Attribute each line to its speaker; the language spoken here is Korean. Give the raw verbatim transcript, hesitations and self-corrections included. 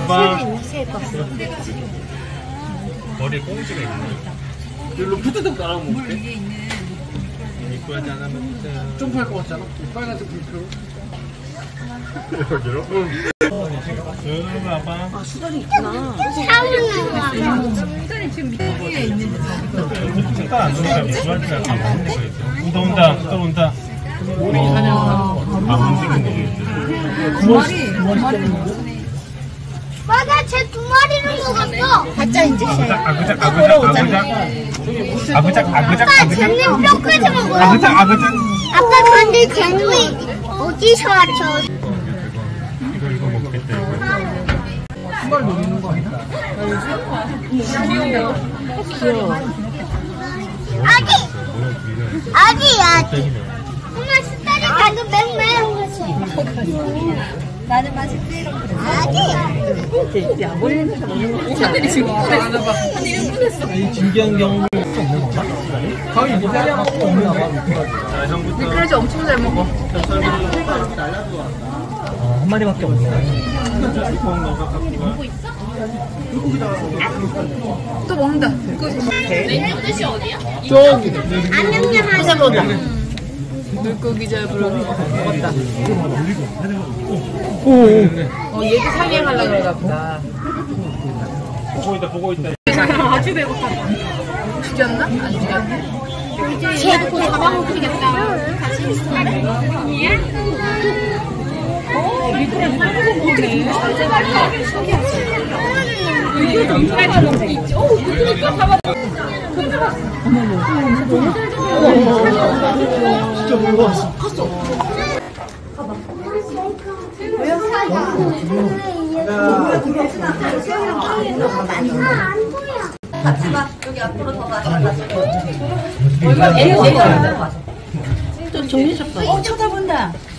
Speaker 1: 봐봐.
Speaker 2: 새 떴어.
Speaker 1: 머리에 꽁지가 있네.
Speaker 3: 일로 푸드득 날아오면 어떡해?
Speaker 1: 입구하지 않으면 주세요.
Speaker 3: 점프할 것 같잖아? 빨간색 불표로.
Speaker 1: 여기로? 응. 여기 봐봐.
Speaker 2: 아, 수달이 있구나.
Speaker 4: 수달이 지금 밑에 있는데.
Speaker 1: 색깔 안 좋으니까 미주한테 약간 무슨 데가 있어. 온다, 온다, 또 온다.
Speaker 3: 우리 사냥하는 거 같아.
Speaker 1: 아, 움직이는 거.
Speaker 4: 두 마리, 두 마리.
Speaker 5: 맞아, 쟤 두 마리를 먹었어.
Speaker 2: 가짜 인젝션.
Speaker 1: 아그작, 아그작, 아그작. 아그작, 아그작,
Speaker 5: 아빠,
Speaker 1: 아그작.
Speaker 5: 쟤는 몇 가지 먹어요?
Speaker 1: 아그작, 아그작.
Speaker 5: 아빠, 근데 쟤는 어디서 왔죠?
Speaker 1: 이거, 이거 먹겠다, 이거.
Speaker 3: 신발 노리는 거 아니야?
Speaker 4: 귀여워.
Speaker 2: 귀여워.
Speaker 5: 아기! 아기, 아기. 엄마, 수달이 가도 맹맹한 거지.
Speaker 4: 나는 맛있지?
Speaker 5: 아기!
Speaker 2: 야, 몰리는 거 먹는 거
Speaker 4: 하늘이 지금 뻔했어. 하늘이 뻔했어.
Speaker 3: 이 진기한 경우 없는 건가? 거의 미달이 하나 없나 봐.
Speaker 4: 미끄러지 엄청 잘 먹어.
Speaker 3: 어, 한 마리밖에 없네.
Speaker 4: 또 먹는다.
Speaker 3: 저기.
Speaker 5: 안녕히 하자.
Speaker 4: 물고기 잡으러 먹었다.
Speaker 3: 오.
Speaker 4: 어, 얘도 상행하려고 그러나 보다.
Speaker 1: 보고 있다, 보고 있다.
Speaker 4: 아주 배고파. 죽였나? 안 죽였네.
Speaker 5: 쟤 잡아먹히겠다.
Speaker 4: 어떻게 잘 잡아? 이거 좀 잘 잡아. 있지? 어, 그러니까 잡아.
Speaker 3: 진짜 놀라웠어.
Speaker 5: 같이 봐. 여기 앞으로 더 가자.
Speaker 2: 또 정리 잡다.
Speaker 4: 어, 쳐다본다.